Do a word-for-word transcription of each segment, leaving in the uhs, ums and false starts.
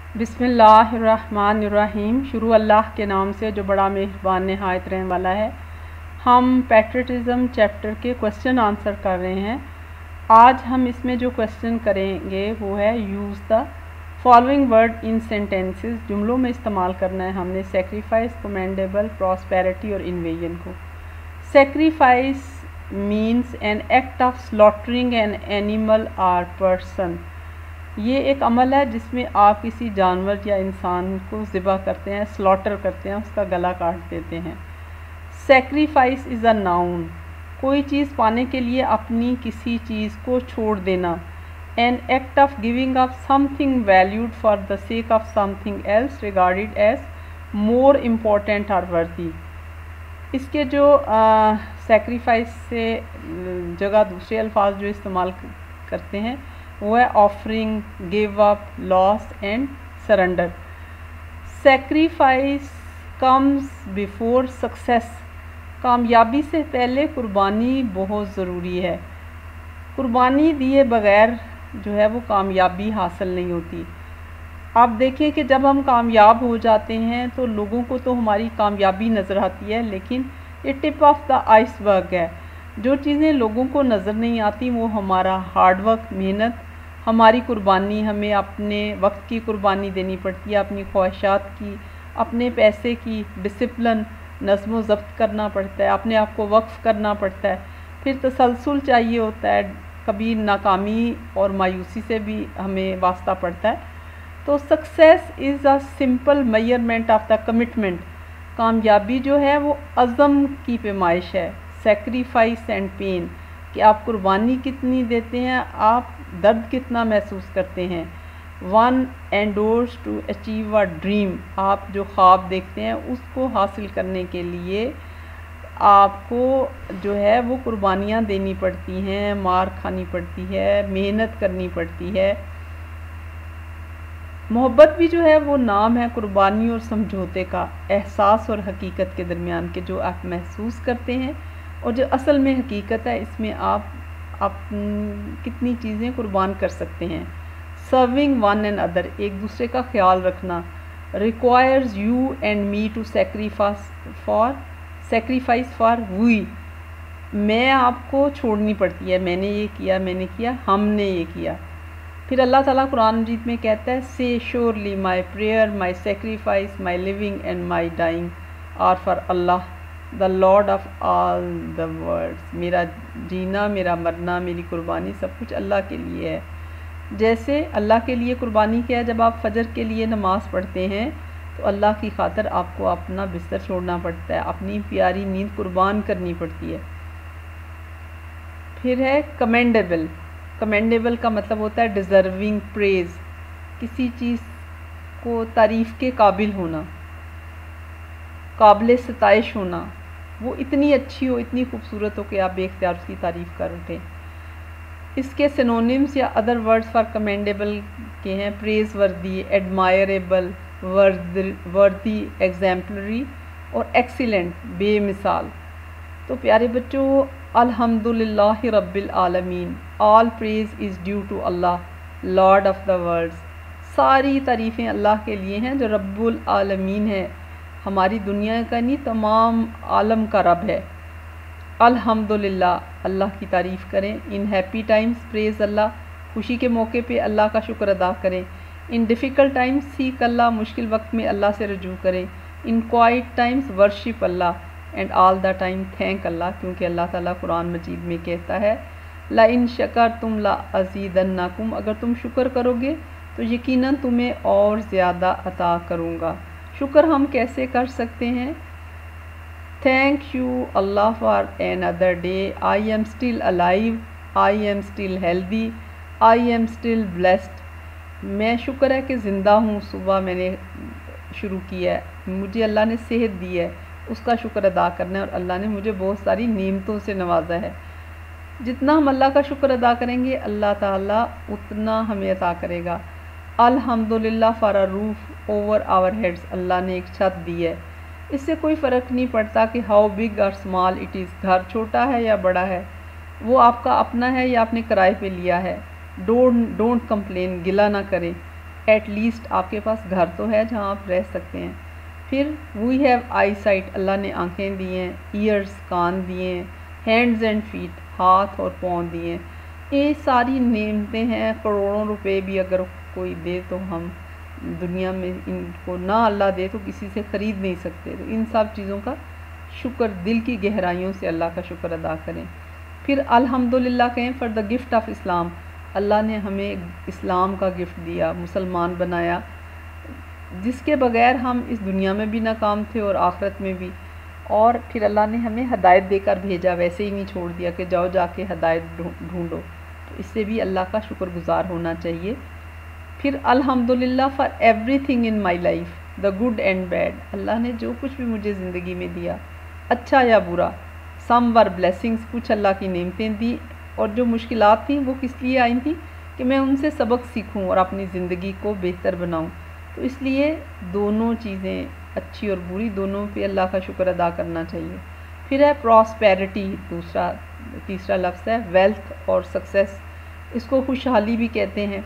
बिस्मिल्लाहिर्रहमानिर्रहीम। शुरू अल्लाह के नाम से जो बड़ा मेहरबान नहायत रहने वाला है। हम पैट्रियटिज़म चैप्टर के क्वेश्चन आंसर कर रहे हैं। आज हम इसमें जो क्वेश्चन करेंगे वो है use the following word in sentences. जुमलों में इस्तेमाल करना है हमने सेक्रीफाइस, कमेंडेबल, प्रॉस्पेरिटी और इन्वेजन को। Sacrifice means an act of slaughtering an animal or person. ये एक अमल है जिसमें आप किसी जानवर या इंसान को ज़िबा करते हैं, स्लॉटर करते हैं, उसका गला काट देते हैं। सेक्रीफाइस इज़ अ नाउन, कोई चीज़ पाने के लिए अपनी किसी चीज़ को छोड़ देना। An act of giving up something valued for the sake of something else regarded as more important और वर्दी। इसके जो सेक्रीफाइस से जगह दूसरे अल्फाज जो इस्तेमाल करते हैं वो है offering, give up, loss and surrender. Sacrifice comes before success, कामयाबी से पहले कुर्बानी बहुत ज़रूरी है। कुर्बानी दिए बगैर जो है वो कामयाबी हासिल नहीं होती। आप देखें कि जब हम कामयाब हो जाते हैं तो लोगों को तो हमारी कामयाबी नज़र आती है, लेकिन ये टिप ऑफ द आइसबर्ग है। जो चीज़ें लोगों को नज़र नहीं आती वो हमारा हार्डवर्क, मेहनत, हमारी कुर्बानी, हमें अपने वक्त की कुर्बानी देनी पड़ती है, अपनी ख्वाहिशात की, अपने पैसे की, डिसिप्लिन, नज़्म ज़ब्त करना पड़ता है, अपने आप को वक्फ करना पड़ता है, फिर तसलसल चाहिए होता है, कभी नाकामी और मायूसी से भी हमें वास्ता पड़ता है। तो success is a simple measurement of the commitment. कामयाबी जो है वो अज़म की पैमाइश है। सेक्रीफाइस एंड पेन, कि आप कुर्बानी कितनी देते हैं, आप दर्द कितना महसूस करते हैं। One endorse to achieve a dream, आप जो ख्वाब देखते हैं उसको हासिल करने के लिए आपको जो है वो कुर्बानियाँ देनी पड़ती हैं, मार खानी पड़ती है, मेहनत करनी पड़ती है। मोहब्बत भी जो है वो नाम है कुर्बानी और समझौते का, एहसास और हकीकत के दरमियान के जो आप महसूस करते हैं और जो असल में हकीकत है, इसमें आप आप कितनी चीज़ें कुर्बान कर सकते हैं। सर्विंग वन एंड अदर, एक दूसरे का ख्याल रखना। Requires you and me to sacrifice for sacrifice for we, मैं आपको छोड़नी पड़ती है, मैंने ये किया, मैंने किया, हमने ये किया। फिर अल्लाह ताला कुरान मजीद में कहता है, say surely my prayer, my sacrifice, my living and my dying are for Allah the Lord of all the worlds. मेरा जीना, मेरा मरना, मेरी कुर्बानी सब कुछ अल्लाह के लिए है। जैसे अल्लाह के लिए कुर्बानी क्या है, जब आप फजर के लिए नमाज़ पढ़ते हैं तो अल्लाह की खातिर आपको अपना बिस्तर छोड़ना पड़ता है, अपनी प्यारी नींद कुर्बान करनी पड़ती है। फिर है कमेंडेबल। कमेंडेबल का मतलब होता है डिज़र्विंग प्रेज़, किसी चीज़ को तारीफ़ के काबिल होना, काबिल सताइश होना, वो इतनी अच्छी हो, इतनी खूबसूरत हो कि आप बेख्तियार उसकी तारीफ़ कर उठें। इसके सिनोनिम्स या अदर वर्ड्स फॉर कमेंडेबल के हैं प्रेज़ वर्दी, एडमायरेबल, वर्दी, एग्जाम्पलरी और एक्सीलेंट, बेमिसाल। तो प्यारे बच्चों, अल्हम्दुलिल्लाहि रब्बिल आलमीन, all praise is due to Allah Lord of the worlds. सारी तारीफ़ें अल्लाह के लिए हैं जो रब्बुल आलमीन है, हमारी दुनिया का नहीं, तमाम आलम का रब है। अल्हम्दुलिल्लाह, अल्लाह की तारीफ़ करें। In happy times praise Allah, खुशी के मौके पे अल्लाह का शुक्र अदा करें। In difficult times seek Allah, मुश्किल वक्त में अल्लाह से रजू करें। In quiet times worship Allah and all the time thank Allah, क्योंकि अल्लाह ताला कुरान मजीद में कहता है, ला इन शकर तुम ला अज़ीदन्नकुम, अगर तुम शुक्र करोगे तो यकीनन तुम्हें और ज़्यादा अता करूँगा। शुक्र हम कैसे कर सकते हैं? Thank you Allah for another day, I am still alive, I am still healthy, I am still blessed. मैं शुक्र है कि ज़िंदा हूँ, सुबह मैंने शुरू किया है, मुझे अल्लाह ने सेहत दी है, उसका शुक्र अदा करना है, और अल्लाह ने मुझे बहुत सारी नेमतों से नवाजा है। जितना हम अल्लाह का शुक्र अदा करेंगे अल्लाह ताला उतना हमें अता करेगा। अल्हम्दुलिल्लाह for a roof over our heads, अल्लाह ने एक छत दी है। इससे कोई फ़र्क नहीं पड़ता कि हाउ बिग और स्मॉल इट इज़, घर छोटा है या बड़ा है, वो आपका अपना है या आपने किराए पे लिया है। डोंट डोंट कंप्लेन, गिला ना करें। ایٹ لیسٹ آپ کے پاس گھر تو ہے جہاں آپ رہ سکتے ہیں. پھر وی ہیو آئی سائٹ, اللہ نے آنکھیں دی ہیں, ایئرس کان دیے ہیں, ہینڈز اینڈ فیٹ ہاتھ اور پاؤں دیے ہیں. یہ ساری نعمتیں ہیں, کروڑوں روپے بھی اگر کوئی دے تو ہم دنیا میں ان کو نہ اللہ دے تو کسی سے خرید نہیں سکتے. تو ان سب چیزوں کا شکر دل کی گہرائیوں سے اللہ کا شکر ادا کریں. پھر الحمدللہ کہیں for the gift of Islam, اللہ نے ہمیں اسلام کا گفٹ دیا, مسلمان بنایا, جس کے بغیر ہم اس دنیا میں بھی ناکام تھے اور آخرت میں بھی. اور پھر اللہ نے ہمیں ہدایت دے کر بھیجا, ویسے ہی نہیں چھوڑ دیا کہ جاؤ جا کے ہدایت ڈھونڈو. تو اس سے بھی اللہ کا شکر گزار ہونا چاہیے. پھر الحمدللہ for everything in my life, the good and bad, اللہ نے جو کچھ بھی مجھے زندگی میں دیا, اچھا یا برا, سم ور بلیسنگس, کچھ اللہ کی نعمتیں دی, اور جو مشکلات تھیں وہ کس لیے آئی تھیں کہ میں ان سے سبق سیکھوں اور اپنی زندگی کو بہتر بناؤں. تو اس لیے دونوں چیزیں اچھی اور بری دونوں پہ اللہ کا شکر ادا کرنا چاہیے. پھر ہے پراسپیرٹی, دوسرا تیسرا لفظ ہے ویلتھ اور سکسیس, اس کو خوشحالی بھی کہتے ہیں.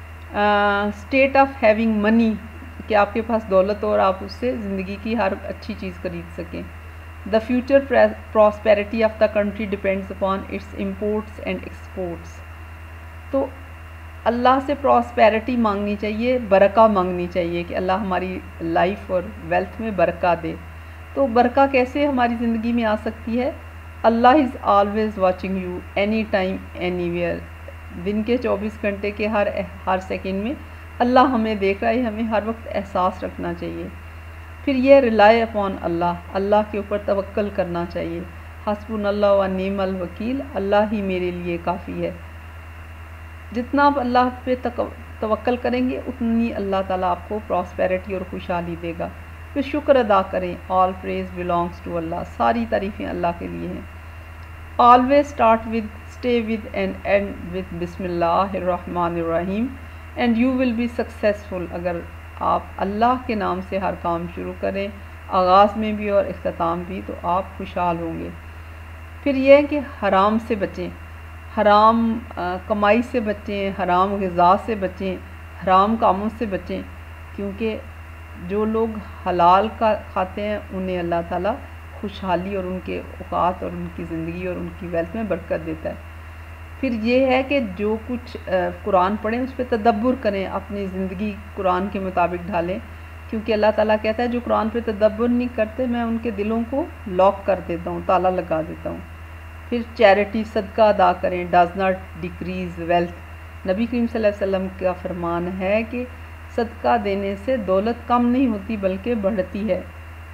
اسٹیٹ آف ہیونگ منی, کہ آپ کے پاس دولت اور آپ اس سے زندگی کی ہر اچھی چیز خرید سکیں. The future prosperity of the country depends upon its imports and exports. تو اللہ سے پراسپیرٹی مانگنی چاہیے, برکہ مانگنی چاہیے کہ اللہ ہماری لائف اور ویلتھ میں برکہ دے. تو برکہ کیسے ہماری زندگی میں آ سکتی ہے؟ Allah is always watching you any time anywhere. دن کے چوبیس گھنٹے کے ہر ہر سیکنڈ میں اللہ ہمیں دیکھ رہا ہے, ہمیں ہر وقت احساس رکھنا چاہیے. پھر یہ ریلائی اپون اللہ, اللہ کے اوپر توکل کرنا چاہیے. حسبنا اللہ و نعم الوکیل, اللہ ہی میرے لیے کافی ہے. جتنا آپ اللہ پہ توکل کریں گے اتنی اللہ تعالیٰ آپ کو پراسپیرٹی اور خوشحالی دے گا. پھر شکر ادا کریں, آل پریز بلانگس ٹو اللہ, ساری تعریفیں اللہ کے لیے ہیں. Always start with, stay with and end with بسم اللہ الرحمن الرحیم and you will be successful. اگر آپ اللہ کے نام سے ہر کام شروع کریں, آغاز میں بھی اور اختتام بھی, تو آپ خوشحال ہوں گے. پھر یہ ہے کہ حرام سے بچیں, حرام کمائی سے بچیں, حرام غذا سے بچیں, حرام کاموں سے بچیں, کیونکہ جو لوگ حلال کا کھاتے ہیں انہیں اللہ تعالیٰ خوشحالی اور ان کے اوقات اور ان کی زندگی اور ان کی ویلتھ میں برکت دیتا ہے. پھر یہ ہے کہ جو کچھ قرآن پڑھیں اس پہ تدبر کریں, اپنی زندگی قرآن کے مطابق ڈالیں, کیونکہ اللہ تعالیٰ کہتا ہے جو قرآن پہ تدبر نہیں کرتے میں ان کے دلوں کو لاک کر دیتا ہوں, تالا لگا دیتا ہوں. پھر چیریٹی, صدقہ ادا کریں, ڈز ناٹ ڈیکریز ویلتھ. نبی کریم صلی اللہ علیہ وسلم کا فرمان ہے کہ صدقہ دینے سے دولت کم نہیں ہوتی بلکہ بڑھتی ہے.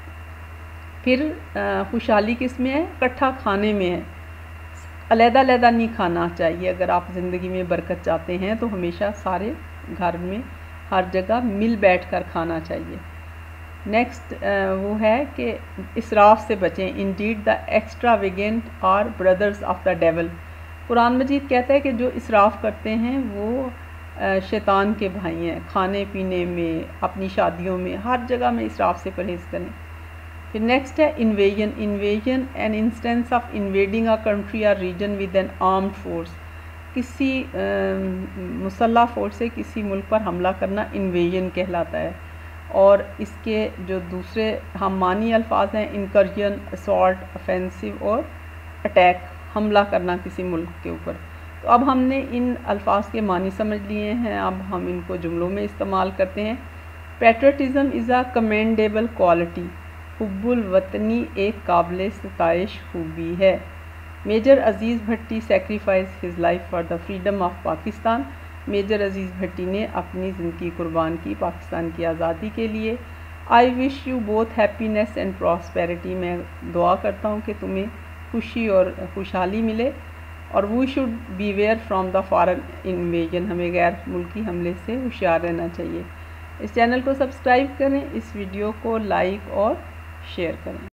پھر خوشحالی کس میں ہے؟ اکٹھا کھانے میں ہے, علیحدہ علیحدہ نہیں کھانا چاہیے. اگر آپ زندگی میں برکت چاہتے ہیں تو ہمیشہ سارے گھر میں ہر جگہ مل بیٹھ کر کھانا چاہیے. نیکسٹ وہ ہے کہ اسراف سے بچیں. Indeed the extravagant are brothers of the devil. قرآن مجید کہتا ہے کہ جو اسراف کرتے ہیں وہ شیطان کے بھائی ہیں. کھانے پینے میں, اپنی شادیوں میں, ہر جگہ میں اسراف سے پرہیز کریں. پھر نیکسٹ ہے invasion. Invasion an instance of invading a country or region with an armed force. کسی مسلح فورس سے کسی ملک پر حملہ کرنا انویژن کہلاتا ہے. اور اس کے جو دوسرے ہم معنی الفاظ ہیں انکرجن, اسالٹ, افینسو اور اٹیک, حملہ کرنا کسی ملک کے اوپر. تو اب ہم نے ان الفاظ کے معنی سمجھ لیے ہیں, اب ہم ان کو جملوں میں استعمال کرتے ہیں. Patriotism is a commendable quality. حب الوطنی ایک قابل ستائش خوبی ہے. Major Aziz Bhatti sacrifice his life for the freedom of Pakistan. Major Aziz Bhatti نے اپنی زندگی قربان کی پاکستان کی آزادی کے لیے. I wish you both happiness and prosperity. میں دعا کرتا ہوں کہ تمہیں خوشی اور خوشحالی ملے. اور we should be aware from the foreign invasion. ہمیں غیر ملکی حملے سے ہوشیار رہنا چاہیے. اس چینل کو سبسکرائب کریں, اس ویڈیو کو لائک اور شیئر کریں.